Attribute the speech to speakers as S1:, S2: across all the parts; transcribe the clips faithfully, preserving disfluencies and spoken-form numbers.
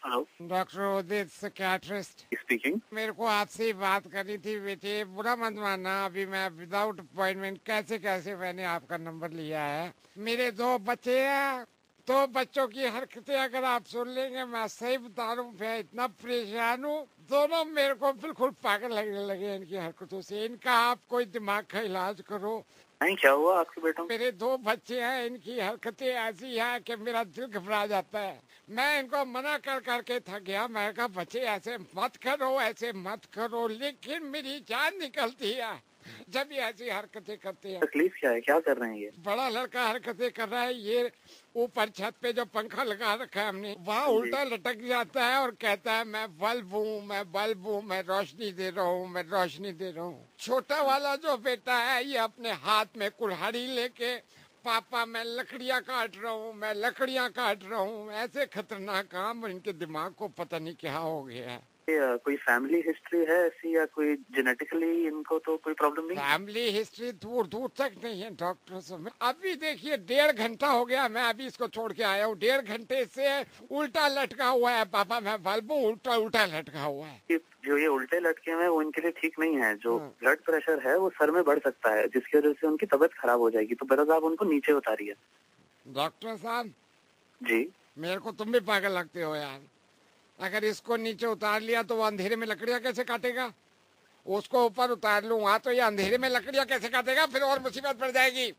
S1: Hello,
S2: doctor Udit psychiatrist
S1: speaking.
S2: मेरे को आपसे ही बात करनी थी बेटे, बुरा मत मानना। अभी मैं विदाउट अपॉइंटमेंट कैसे कैसे मैंने आपका नंबर लिया है। मेरे दो बच्चे हैं, दो बच्चों की हरकतें अगर आप सुन लेंगे, मैं सही बता रहा हूँ, मैं इतना परेशान हूँ। दोनों मेरे को बिल्कुल पागल लगने लगे इनकी हरकतों से। इनका आप कोई दिमाग का इलाज करो।
S1: नहीं, क्या हुआ आपके बेटों को?
S2: मेरे दो बच्चे हैं, इनकी हरकतें ऐसी हैं कि मेरा दिल घबरा जाता है। मैं इनको मना कर करके थक गया। मैं कहा बच्चे ऐसे मत करो, ऐसे मत करो, लेकिन मेरी जान निकलती है जब ये ऐसी हरकतें करते हैं।
S1: तकलीफ क्या है? क्या कर रहे हैं ये?
S2: बड़ा लड़का हरकतें कर रहा है, ये ऊपर छत पे जो पंखा लगा रखा है हमने, वहाँ उल्टा लटक जाता है और कहता है मैं बल्ब हूँ, मैं बल्ब हूँ, मैं रोशनी दे रहा हूँ, मैं रोशनी दे रहा हूँ। छोटा वाला जो बेटा है, ये अपने हाथ में कुल्हाड़ी लेके पापा मैं लकड़ियाँ काट रहा हूँ, मैं लकड़ियाँ काट रहा हूँ। ऐसे खतरनाक काम, इनके दिमाग को पता नहीं क्या हो गया है।
S1: ये, कोई फैमिली हिस्ट्री है ऐसी, या कोई जेनेटिकली इनको तो कोई प्रॉब्लम नहीं है?
S2: फैमिली हिस्ट्री दूर दूर तक नहीं है डॉक्टर साहब। अभी देखिए डेढ़ घंटा हो गया, मैं अभी इसको छोड़ के आया हूँ। डेढ़ घंटे से उल्टा लटका हुआ है, पापा मैं बल्ब हूँ, उल्टा उल्टा लटका हुआ है।
S1: ये जो ये उल्टे लटके हैं वो इनके लिए ठीक नहीं है। जो
S2: हाँ।
S1: ब्लड प्रेशर है वो सर में बढ़ सकता है, जिसकी वजह से उनकी तबीयत खराब हो जाएगी। तो बेहतर आप उनको नीचे उतारिए।
S2: डॉक्टर साहब
S1: जी,
S2: मेरे को तुम भी पागल लगते हो यार। अगर इसको नीचे उतार लिया तो वो अंधेरे में लकड़ियाँ कैसे काटेगा? उसको ऊपर उतार लूंगा तो ये अंधेरे में लकड़ियाँ कैसे काटेगा? फिर और मुसीबत पड़ जाएगी।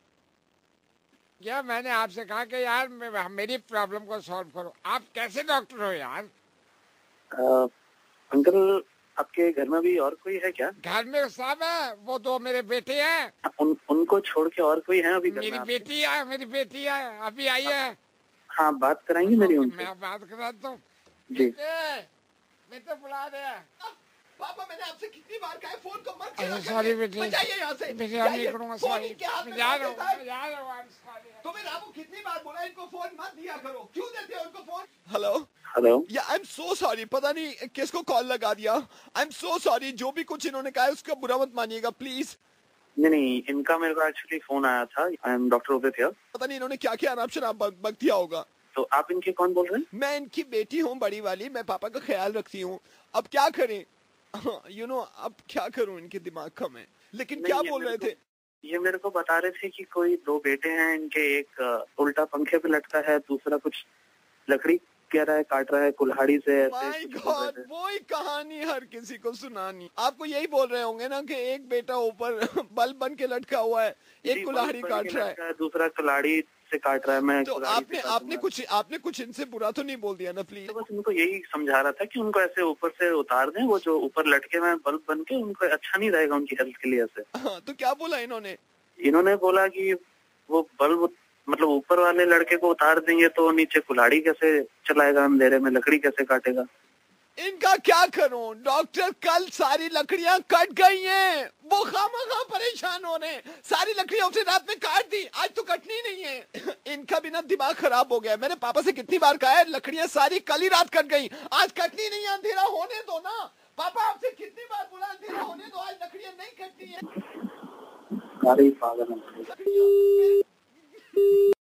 S2: क्या मैंने आपसे कहा कि यार मे- मेरी प्रॉब्लम को सॉल्व करो। आप कैसे डॉक्टर हो यार?
S1: आ, अंकल आपके घर में भी और कोई है क्या?
S2: घर में साहब है, वो दो मेरे बेटे हैं।
S1: उन, उनको छोड़ के और कोई है अभी घर में
S2: मेरी
S1: आपके?
S2: बेटी है, मेरी बेटी है, अभी आई है।
S1: हाँ, बात कराएंगे मेरी
S2: ओके,
S1: उनसे?
S2: मैं बात कराता हूँ।
S1: जी।
S2: बेटे, बेटे बुला रहे हैं।
S3: पापा मैंने आपसे कितनी बार कहा है फोन को मत
S2: अरे
S3: छेड़ा
S2: सॉरी
S3: करके।
S2: बेटे,
S3: बजाइए यहाँ से।
S2: बेटे अब नहीं
S3: जाइए।
S2: करूँगा,
S3: फोन
S2: सॉरी।
S3: इनके हाथ में
S2: मैं जा
S3: डाल
S2: रहा हूँ,
S3: देता है।
S2: मैं जा रहा हूँ, I'm sorry।
S3: तुम्हें रामू कितनी बार बोला इनको फोन मत दिया करो, क्यों देते हो इनको फोन? Hello
S1: hello.
S3: या आई एम सो सॉरी, पता नहीं किसको कॉल लगा दिया। आई एम सो सॉरी, जो भी कुछ इन्होंने कहा है उसका बुरा मत मानिएगा प्लीज।
S1: नहीं नहीं, इनका मेरे को एक्चुअली फोन आया था। I am doctor Udit here.
S3: पता नहीं इन्होंने क्या क्या आराम शराब बक बक दिया होगा।
S1: तो आप इनके कौन बोल रहे हैं?
S3: मैं इनकी बेटी हूँ बड़ी वाली, मैं पापा का ख्याल रखती हूँ। अब क्या करें, यू नो अब क्या करूँ, इनके दिमाग का मैं। लेकिन
S1: नहीं,
S3: क्या
S1: ये
S3: बोल
S1: मेरे
S3: रहे थे?
S1: ये मेरे को बता रहे थे कि कोई दो बेटे हैं इनके, एक अ, उल्टा पंखे पे लटका है, दूसरा कुछ लकड़ी कह रहा है, काट रहा है कुल्हाड़ी से। ऐसे
S3: माय
S1: कुछ बोल रहे
S3: गॉड,
S1: थे।
S3: वो ही कहानी हर किसी को सुनानी। आपको यही बोल रहे होंगे ना कि एक बेटा ऊपर बल्ब बन के लटका हुआ है,
S1: जी,
S3: एक कुल्हाड़ी
S1: बल्ब बन
S3: काट
S1: के
S3: रहा है।
S1: लटका है, दूसरा कुल्हाड़ी से काट रहा है। मैं
S3: तो
S1: कुल्हाड़ी
S3: आपने
S1: से
S3: आपने
S1: काटूंगा।
S3: कुछ आपने कुछ इनसे बुरा तो नहीं बोल दिया ना प्लीज?
S1: तो बस उनको यही समझा रहा था कि उनको ऐसे ऊपर से उतार दें। वो जो ऊपर लटके में बल्ब बन के, उनको अच्छा नहीं रहेगा उनकी हेल्थ के लिए ऐसे।
S3: हाँ, तो क्या बोला इन्होंने?
S1: इन्होंने बोला कि वो बल्ब मतलब ऊपर वाले लड़के को उतार देंगे तो नीचे कुल्हाड़ी कैसे चलाएगा, अंधेरे में लकड़ी कैसे काटेगा।
S3: इनका क्या करूं डॉक्टर? कल सारी लकड़ियां कट गई हैं, वो खामखा परेशान हो रहे हैं। सारी लकड़ियां उसे रात में काट दी, आज तो कटनी नहीं है। इनका भी ना दिमाग खराब हो गया। मैंने पापा से कितनी बार कहा है लकड़ियां सारी कल ही रात कट गई, आज कटनी नहीं है, अंधेरा होने दो ना। पापा आपसे कितनी बार बोला अंधेरा होने दो, आज लकड़ियां नहीं कटनी है।
S1: सारे ही पागल हैं।
S3: लकड़ियां